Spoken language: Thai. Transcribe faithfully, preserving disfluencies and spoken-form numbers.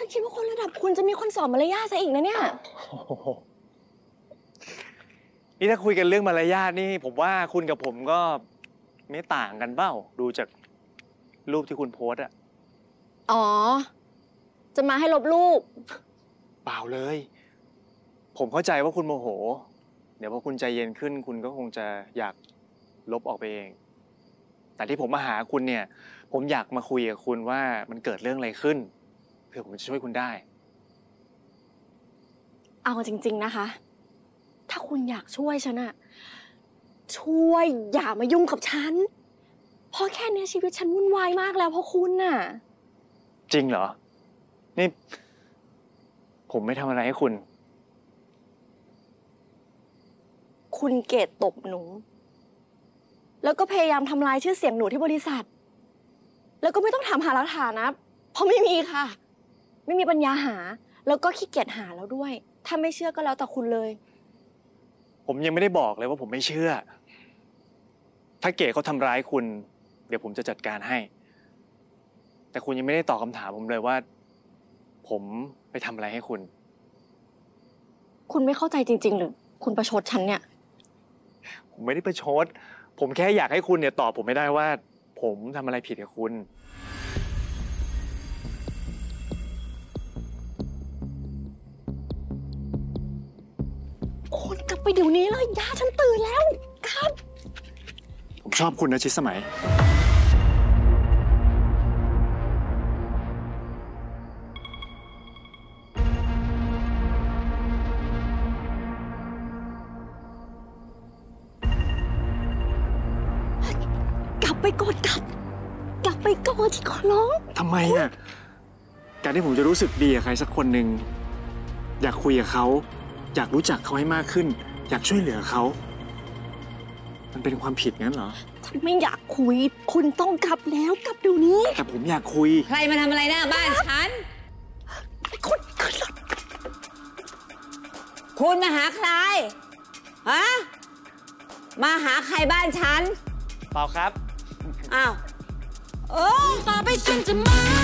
ฉันคิดว่าคนระดับคุณจะมีคนสอนมารยาทซะอีกนะเนี่ยนี่ถ้าคุยกันเรื่องมารยาทนี่ผมว่าคุณกับผมก็ไม่ต่างกันเปล่าดูจากรูปที่คุณโพสอะอ๋อจะมาให้ลบรูปเปล่าเลยผมเข้าใจว่าคุณโมโหเดี๋ยวพอคุณใจเย็นขึ้นคุณก็คงจะอยากลบออกไปเองแต่ที่ผมมาหาคุณเนี่ยผมอยากมาคุยกับคุณว่ามันเกิดเรื่องอะไรขึ้นเพื่อผมจะช่วยคุณได้เอาจริงๆนะคะถ้าคุณอยากช่วยฉันอะช่วยอย่ามายุ่งกับฉันเพราะแค่นี้ชีวิตฉันวุ่นวายมากแล้วเพราะคุณน่ะจริงเหรอนี่ผมไม่ทำอะไรให้คุณคุณเกตตบหนูแล้วก็พยายามทำลายชื่อเสียงหนูที่บริษัทแล้วก็ไม่ต้องถามหาหลักฐานนะเพราะไม่มีค่ะไม่มีปัญญาหาแล้วก็ขี้เกียจหาแล้วด้วยถ้าไม่เชื่อก็แล้วแต่คุณเลยผมยังไม่ได้บอกเลยว่าผมไม่เชื่อถ้าเก๋เขาทำร้ายคุณเดี๋ยวผมจะจัดการให้แต่คุณยังไม่ได้ตอบคำถามผมเลยว่าผมไปทำอะไรให้คุณคุณไม่เข้าใจจริงๆหรือคุณประชดฉันเนี่ยผมไม่ได้ประชดผมแค่อยากให้คุณเนี่ยตอบผมไม่ได้ว่าผมทำอะไรผิดกับคุณคุณกลับไปเดี๋ยวนี้เลยย่าฉันตื่นแล้วครับผมชอบคุณนะชิดสมัยกลับไปก่อนกลับกลับไปก่อนที่ขอร้องทำไมอ่ะการที่ผมจะรู้สึกดีกับใครสักคนหนึ่งอยากคุยกับเขาอยากรู้จักเขาให้มากขึ้นอยากช่วยเหลือเขามันเป็นความผิดงั้นเหรอฉันไม่อยากคุยคุณต้องกลับแล้วกลับเดี๋ยวนี้แต่ผมอยากคุยใครมาทำอะไรหน้าบ้านฉันคุณคุณคุณมาหาใครฮะมาหาใครบ้านฉันเปล่าครับอ้าวต่อไปฉันจะมา